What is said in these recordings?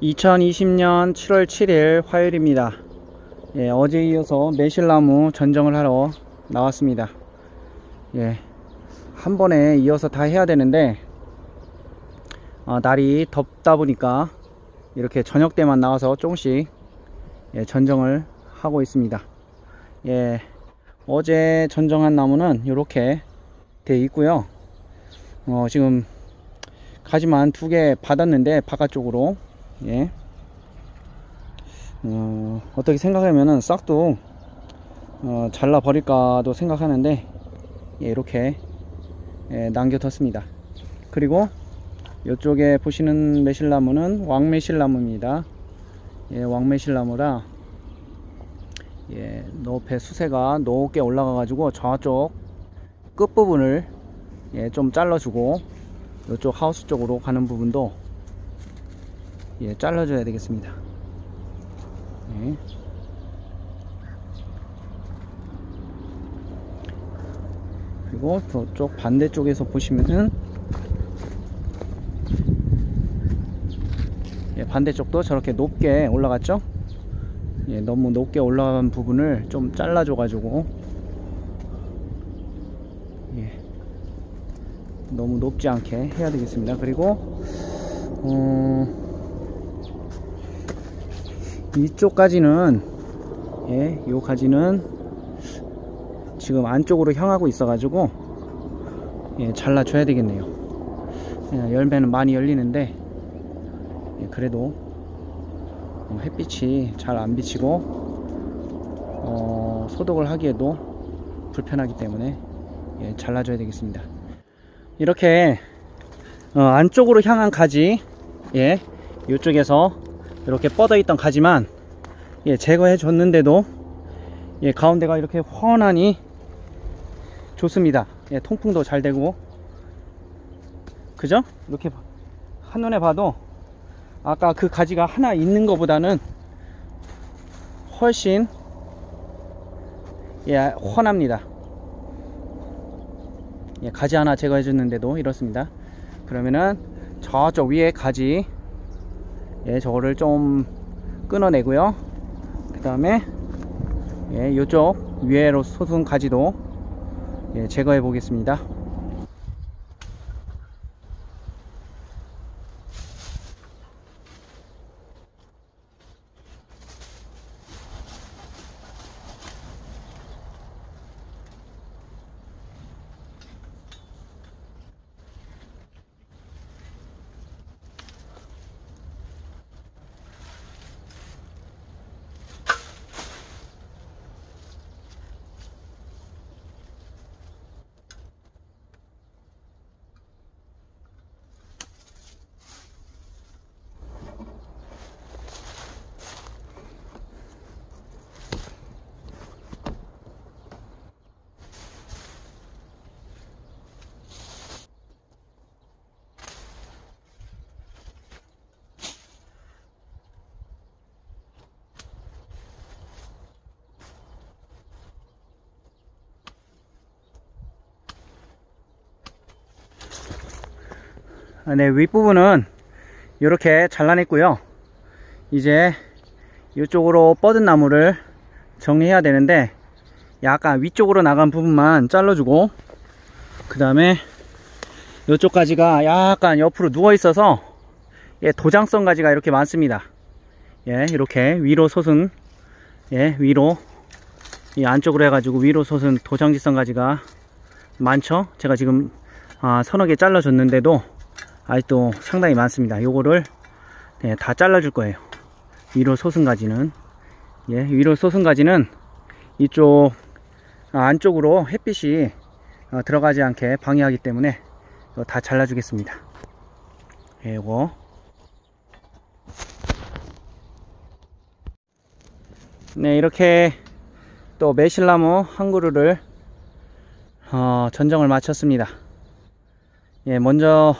2020년 7월 7일 화요일입니다. 예, 어제 이어서 매실나무 전정을 하러 나왔습니다. 예, 한 번에 이어서 다 해야 되는데 날이 덥다 보니까 이렇게 저녁 때만 나와서 조금씩 전정을 하고 있습니다. 예, 어제 전정한 나무는 이렇게 되어 있고요. 지금 가지만 2개 받았는데 바깥쪽으로 예. 어떻게 생각하면은 싹둑 잘라 버릴까도 생각하는데 예, 이렇게 남겨뒀습니다. 그리고 이쪽에 보시는 매실나무는 왕매실나무입니다. 예, 왕매실나무라 예, 높에 수세가 높게 올라가 가지고 저쪽 끝부분을 예, 좀 잘라주고 이쪽 하우스 쪽으로 가는 부분도 예, 잘라줘야 되겠습니다. 예. 그리고 저쪽 반대쪽에서 보시면은 예, 반대쪽도 저렇게 높게 올라갔죠? 예, 너무 높게 올라간 부분을 좀 잘라줘 가지고 예, 너무 높지 않게 해야 되겠습니다. 그리고 이쪽까지는 예, 요 가지는 지금 안쪽으로 향하고 있어 가지고 예, 잘라줘야 되겠네요. 예, 열매는 많이 열리는데 예, 그래도 햇빛이 잘 안 비치고 소독을 하기에도 불편하기 때문에 예, 잘라줘야 되겠습니다. 이렇게 안쪽으로 향한 가지 예, 이쪽에서 이렇게 뻗어 있던 가지만 예, 제거해 줬는데도 예, 가운데가 이렇게 훤하니 좋습니다. 예, 통풍도 잘 되고 그죠? 이렇게 한눈에 봐도 아까 그 가지가 하나 있는 것보다는 훨씬 예, 훤합니다. 예, 가지 하나 제거해 줬는데도 이렇습니다. 그러면은 저쪽 위에 가지 예, 저거를 좀 끊어내고요. 그 다음에 예, 이쪽 위에로 솟은 가지도 예, 제거해 보겠습니다. 네, 윗부분은 이렇게 잘라냈고요. 이제 이쪽으로 뻗은 나무를 정리해야 되는데 약간 위쪽으로 나간 부분만 잘라주고 그 다음에 이쪽 가지가 약간 옆으로 누워 있어서 예, 도장성 가지가 이렇게 많습니다. 예, 이렇게 위로 솟은 예, 위로 이 안쪽으로 해가지고 위로 솟은 도장지성 가지가 많죠. 제가 지금 서너 개 잘라줬는데도 아직도 상당히 많습니다. 요거를 네, 다 잘라줄 거예요. 위로 솟은 가지는 예, 위로 솟은 가지는 이쪽 안쪽으로 햇빛이 들어가지 않게 방해하기 때문에 다 잘라주겠습니다. 예, 요거 네, 이렇게 또 매실나무 한 그루를 전정을 마쳤습니다. 예, 먼저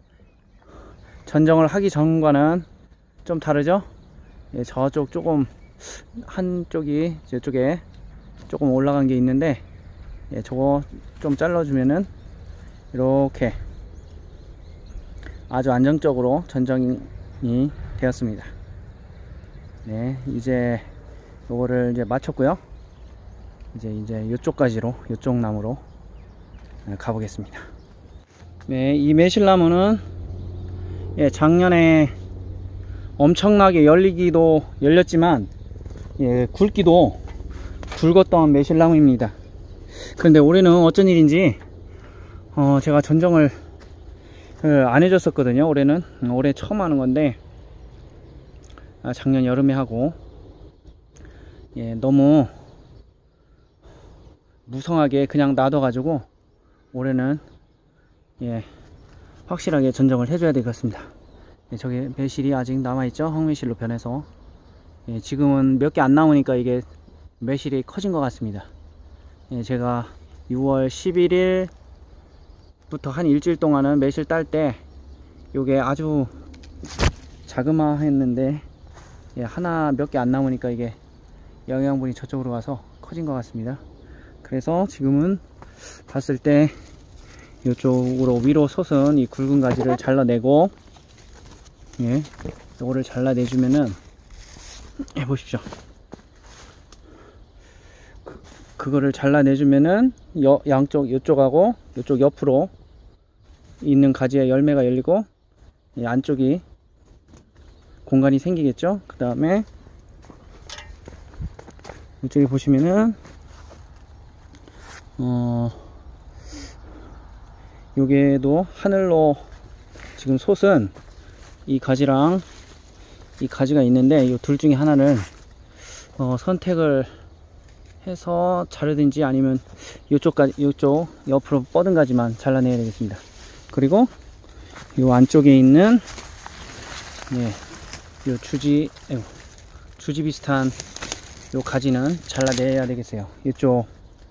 전정을 하기 전과는 좀 다르죠? 예, 저쪽 조금 한쪽이 저쪽에 조금 올라간 게 있는데 예, 저거 좀 잘라주면은 이렇게 아주 안정적으로 전정이 되었습니다. 네, 이제 요거를 이제 마쳤고요. 이제 요쪽까지로, 요쪽 나무로 가보겠습니다. 네, 이 매실나무는 예, 작년에 엄청나게 열렸지만 예, 굵기도 굵었던 매실나무입니다. 그런데 올해는 어쩐 일인지 제가 전정을 안 해줬었거든요. 올해 처음 하는 건데 작년 여름에 하고 예, 너무 무성하게 그냥 놔둬가지고 올해는 예, 확실하게 전정을 해줘야 되겠습니다. 예, 저기 매실이 아직 남아있죠. 흑매실로 변해서 예, 지금은 몇 개 안 나오니까 이게 매실이 커진 것 같습니다. 예, 제가 6월 11일부터 한 일주일 동안은 매실 딸 때 요게 아주 자그마했는데 예, 하나 몇 개 안 남으니까 이게 영양분이 저쪽으로 가서 커진 것 같습니다. 그래서 지금은 봤을 때 이쪽으로 위로 솟은 이 굵은 가지를 잘라내고 예, 요거를 잘라내주면은 보십시오. 그거를 잘라내주면은 양쪽 요쪽하고 요쪽 옆으로 있는 가지에 열매가 열리고 이 안쪽이 공간이 생기겠죠. 그 다음에 이쪽에 보시면은 요게도 하늘로 지금 솟은 이 가지랑 이 가지가 있는데 이 둘 중에 하나를 선택을 해서 자르든지 아니면 요쪽 옆으로 뻗은 가지만 잘라내야 되겠습니다. 그리고 요 안쪽에 있는 예, 요 주지 비슷한 요 가지는 잘라내야 되겠어요. 이쪽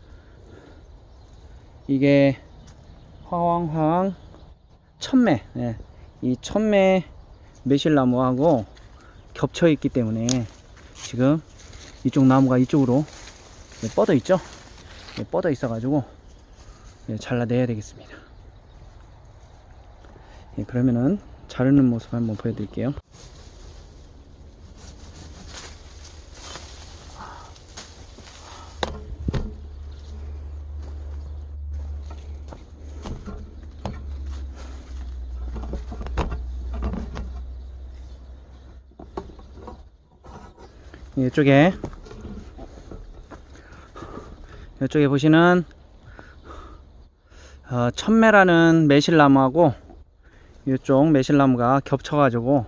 이게 화왕 천매 예, 이 천매 매실나무하고 겹쳐 있기 때문에 지금 이쪽 나무가 이쪽으로 뻗어 있죠. 뻗어 있어 가지고 잘라내야 되겠습니다. 그러면은 자르는 모습 한번 보여드릴게요. 이쪽에 보시는 천매라는 매실나무하고 이쪽 매실나무가 겹쳐가지고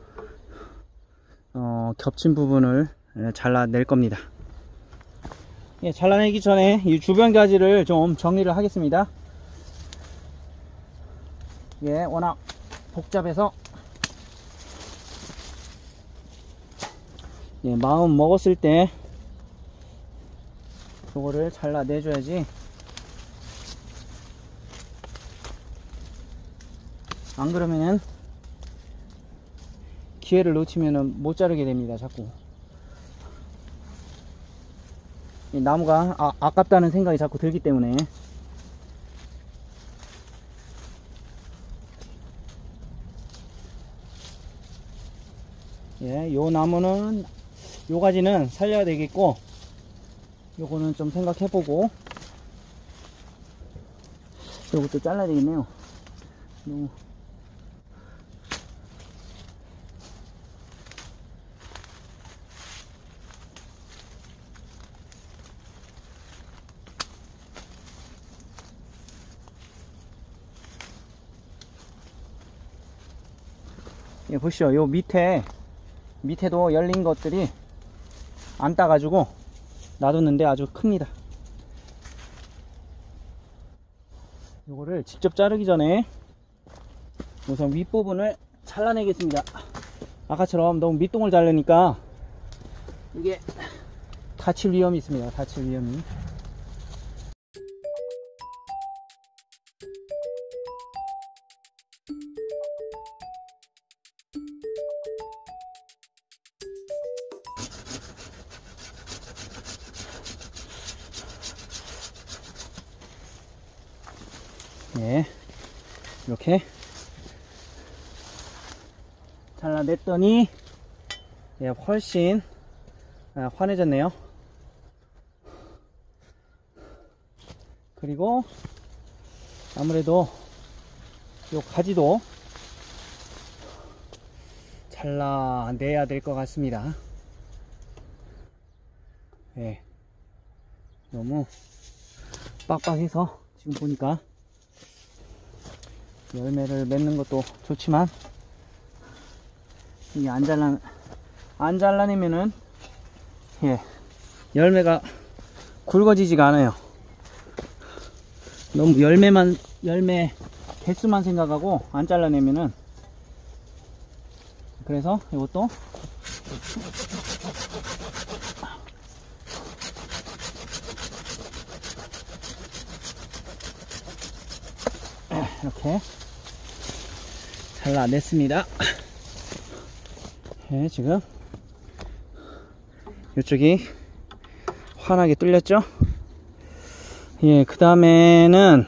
겹친 부분을 잘라낼 겁니다. 예, 잘라내기 전에 이 주변 가지를 좀 정리를 하겠습니다. 예, 워낙 복잡해서 예, 마음 먹었을 때 저거를 잘라내줘야지 안 그러면은 기회를 놓치면은 못 자르게 됩니다. 자꾸 이 나무가 아깝다는 생각이 자꾸 들기 때문에 예, 요 나무는 요 가지는 살려야 되겠고 요거는 좀 생각해보고 요것도 잘라야 되겠네요. 너무 예, 보시죠. 요 밑에도 열린 것들이 안 따가지고 놔뒀는데 아주 큽니다. 요거를 직접 자르기 전에 우선 윗부분을 잘라내겠습니다. 아까처럼 너무 밑동을 자르니까 이게 다칠 위험이 있습니다. 다칠 위험이. 네, 이렇게 잘라냈더니 예, 훨씬 환해졌네요. 그리고 아무래도 요 가지도 잘라내야 될 것 같습니다. 예, 너무 빡빡해서 지금 보니까 열매를 맺는 것도 좋지만 이게 안 잘라내면은 예, 열매가 굵어지지가 않아요. 너무 열매 개수만 생각하고 안 잘라내면은, 그래서 이것도 이렇게 잘라냈습니다. 예, 지금 이쪽이 환하게 뚫렸죠. 예, 그 다음에는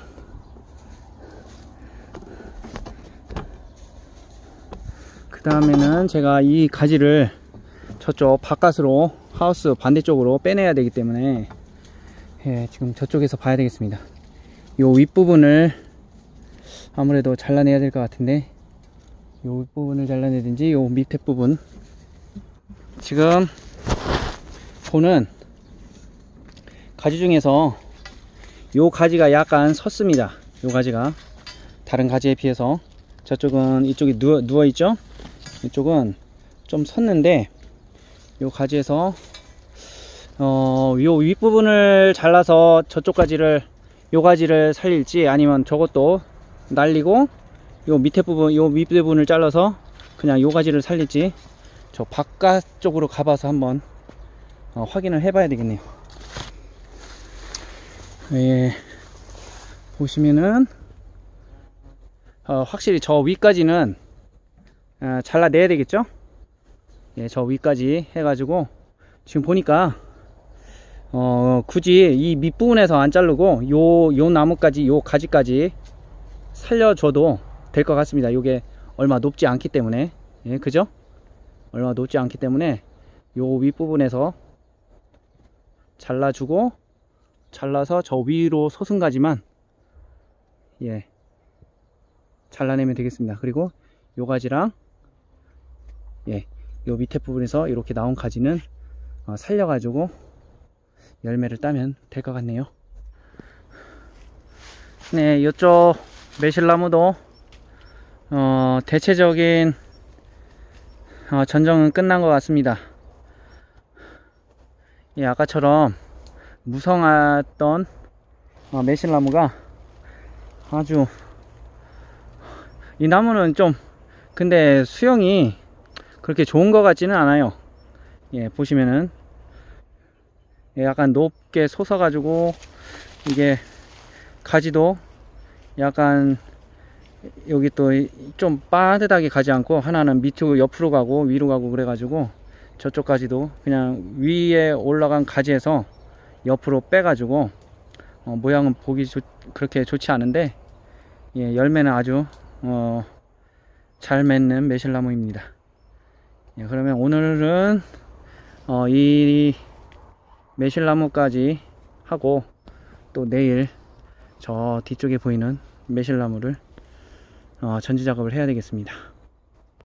제가 이 가지를 저쪽 바깥으로, 하우스 반대쪽으로 빼내야 되기 때문에 예, 지금 저쪽에서 봐야 되겠습니다. 요 윗부분을 아무래도 잘라내야 될 것 같은데, 요 윗부분을 잘라내든지 요 밑에 부분, 지금 보는 가지 중에서 요 가지가 약간 섰습니다. 요 가지가 다른 가지에 비해서, 저쪽은 이쪽이 누워있죠. 이쪽은 좀 섰는데, 요 가지에서 요 윗부분을 잘라서 저쪽 가지를, 요 가지를 살릴지, 아니면 저것도 날리고 요 밑에 부분을 잘라서 그냥 요 가지를 살릴지, 저 바깥쪽으로 가봐서 한번 확인을 해봐야 되겠네요. 예, 보시면은 확실히 저 위까지는 잘라내야 되겠죠. 예, 저 위까지 해가지고 지금 보니까 굳이 이 밑부분에서 안 자르고 요 나무까지, 요 가지까지 살려줘도 될 것 같습니다. 요게 얼마 높지 않기 때문에. 예, 그죠? 얼마 높지 않기 때문에 요 윗부분에서 잘라주고, 잘라서 저 위로 솟은가지만 예, 잘라내면 되겠습니다. 그리고 요 가지랑 예, 요 밑에 부분에서 이렇게 나온 가지는 살려가지고 열매를 따면 될 것 같네요. 네, 이쪽 매실나무도 대체적인 전정은 끝난 것 같습니다. 예, 아까처럼 무성했던 매실나무가 아주, 이 나무는 좀 근데 수영이 그렇게 좋은 것 같지는 않아요. 예, 보시면은 약간 높게 솟아 가지고, 이게 가지도 약간 여기 또 좀 빠듯하게 가지 않고, 하나는 밑으로 옆으로 가고 위로 가고 그래가지고, 저쪽 가지도 그냥 위에 올라간 가지에서 옆으로 빼가지고 모양은 보기 그렇게 좋지 않은데, 예, 열매는 아주 잘 맺는 매실나무입니다. 예, 그러면 오늘은 이 매실나무까지 하고, 또 내일 저 뒤쪽에 보이는 매실나무를 전지 작업을 해야 되겠습니다.